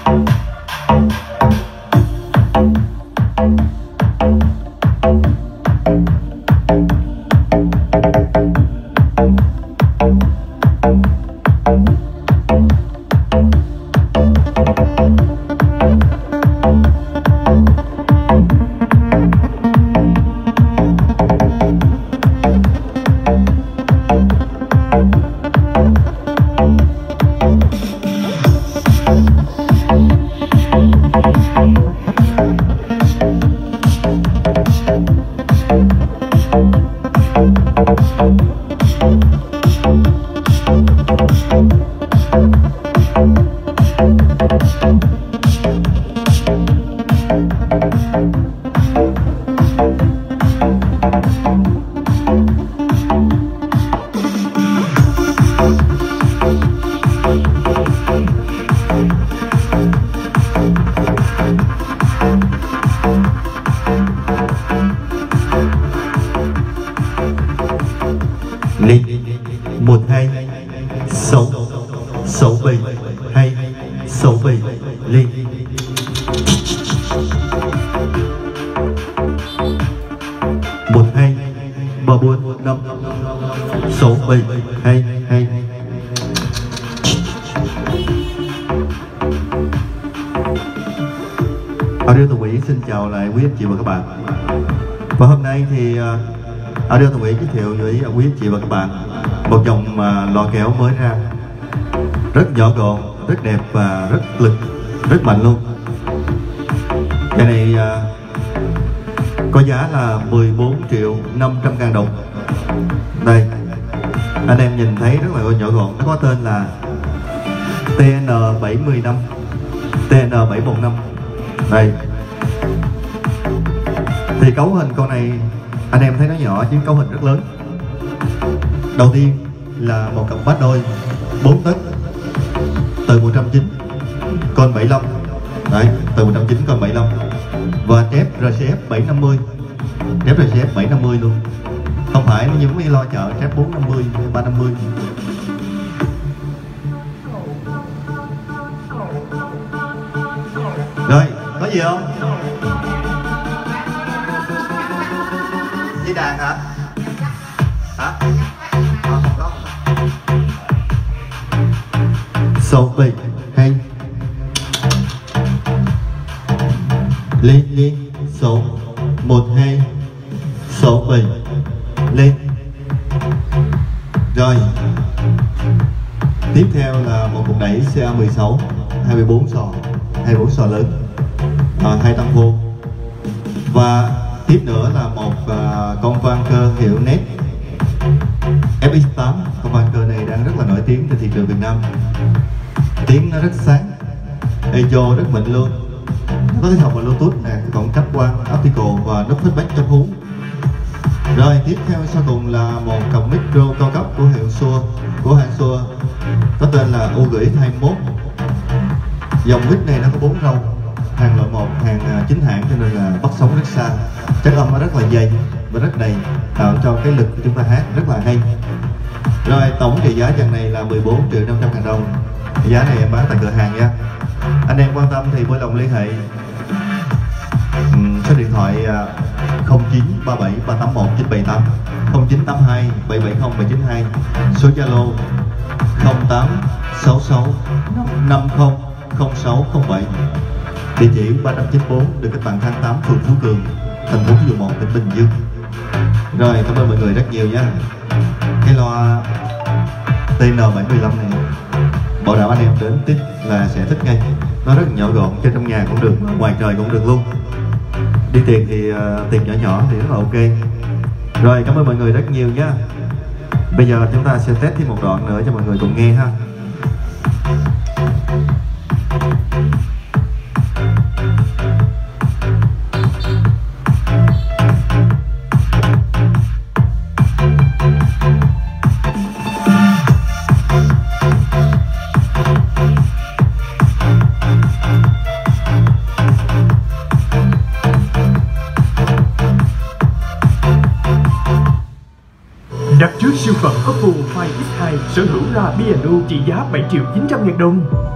Lên 1 2 6 6 7 2 6 7 lên. Một hai ba bốn năm 6 7 2 2. Audio Tùng Vĩ xin chào lại quý anh chị và các bạn. Và hôm nay thì Audio Tùng Vĩ giới thiệu với quý anh chị và các bạn một dòng loa kéo mới ra, rất nhỏ gọn, rất đẹp và rất lực, rất mạnh luôn. Cái này có giá là 14.500.000 đồng. Đây, anh em nhìn thấy rất là nhỏ gọn. Nó có tên là TN715, TN715. Đây, thì cấu hình con này anh em thấy nó nhỏ chứ cấu hình rất lớn. Đầu tiên là một cặp bass đôi 4 tấc từ 190 con 75. Đấy, từ 190 con 75. Và chép RCF 750, chép RCF 750 luôn, không phải như mấy lo chợ chép 450 350. Rồi, có gì không? Với đàn hả? Hả? Không có. 6 7 2 lên lên 6 1 2 6 7 lên. Rồi, tiếp theo là một cục đẩy CA16 24 sò lớn, 2 tăng vô. Và tiếp nữa là một con van cơ hiệu NET FX8. Con van cơ này đang rất là nổi tiếng trên thị trường Việt Nam. Tiếng nó rất sáng, echo rất mịn luôn. Nó có tích hợp vào Bluetooth nè, cộng cáp quang, optical và nút feedback trong hú. Rồi tiếp theo sau cùng là một cặp micro cao cấp của hiệu Shure, của hãng Shure, có tên là U-21. Dòng mic này nó có 4 râu, hàng loại 1, hàng chính hãng, cho nên là bắt sóng rất xa, chất âm nó rất là dày và rất đầy, tạo cho cái lực của chúng ta hát rất là hay. Rồi tổng trị giá dàn này là 14.500.000 đồng. Giá này em bán tại cửa hàng nha. Anh em quan tâm thì vui lòng liên hệ số điện thoại 0937 381 978, 0982 770 792, số Zalo 0866 50 0607, địa chỉ 394 đường Cách Mạng Tháng 8, phường Phú Cường, thành phố Thủ Dầu Một, tỉnh Bình Dương. Rồi cảm ơn mọi người rất nhiều nha. Cái loa TN715 này bảo đảm anh em đến tiếp là sẽ thích ngay. Nó rất nhỏ gọn, trên trong nhà cũng được, ngoài trời cũng được luôn. Đi tiền thì tiền nhỏ nhỏ thì rất là ok. Rồi cảm ơn mọi người rất nhiều nhé. Bây giờ chúng ta sẽ test thêm một đoạn nữa cho mọi người cùng nghe ha. Đặt trước siêu phẩm Oppo Find X2 sở hữu là B&O trị giá 7.900.000 đồng.